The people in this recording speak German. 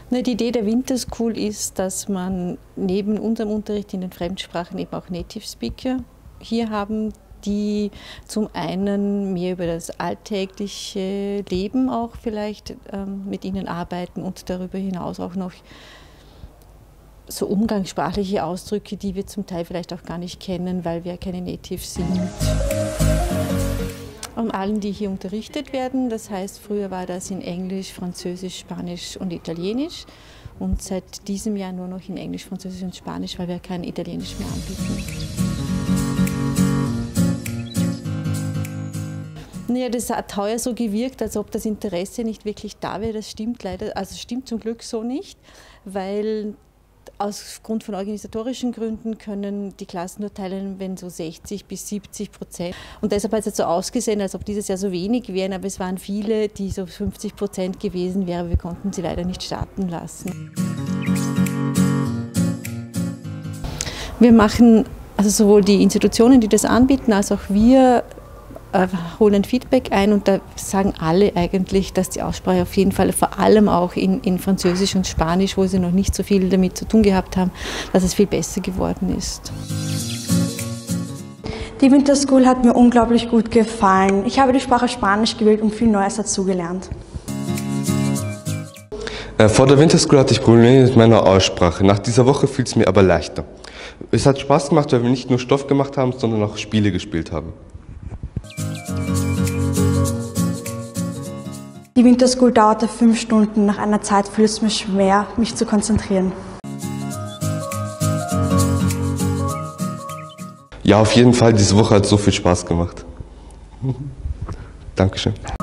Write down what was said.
Die Idee der Winter School ist, dass man neben unserem Unterricht in den Fremdsprachen eben auch Native Speaker hier haben, die zum einen mehr über das alltägliche Leben auch vielleicht mit ihnen arbeiten und darüber hinaus auch noch so umgangssprachliche Ausdrücke, die wir zum Teil vielleicht auch gar nicht kennen, weil wir keine Natives sind. Und allen, die hier unterrichtet werden, das heißt, früher war das in Englisch, Französisch, Spanisch und Italienisch und seit diesem Jahr nur noch in Englisch, Französisch und Spanisch, weil wir kein Italienisch mehr anbieten. Ja, das hat heuer so gewirkt, als ob das Interesse nicht wirklich da wäre. Das stimmt leider, also stimmt zum Glück so nicht, weil aufgrund von organisatorischen Gründen können die Klassen nur teilen, wenn so 60% bis 70%. Und deshalb hat es jetzt so ausgesehen, als ob dieses Jahr so wenig wären, aber es waren viele, die so 50% gewesen wären. Wir konnten sie leider nicht starten lassen. Wir machen, also sowohl die Institutionen, die das anbieten, als auch wir holen Feedback ein und da sagen alle eigentlich, dass die Aussprache auf jeden Fall, vor allem auch in Französisch und Spanisch, wo sie noch nicht so viel damit zu tun gehabt haben, dass es viel besser geworden ist. Die Winter School hat mir unglaublich gut gefallen. Ich habe die Sprache Spanisch gewählt und viel Neues dazugelernt. Vor der Winter School hatte ich Probleme mit meiner Aussprache. Nach dieser Woche fiel es mir aber leichter. Es hat Spaß gemacht, weil wir nicht nur Stoff gemacht haben, sondern auch Spiele gespielt haben. Die Winter School dauerte 5 Stunden. Nach einer Zeit fiel es mir schwer, mich zu konzentrieren. Ja, auf jeden Fall, diese Woche hat so viel Spaß gemacht. Dankeschön.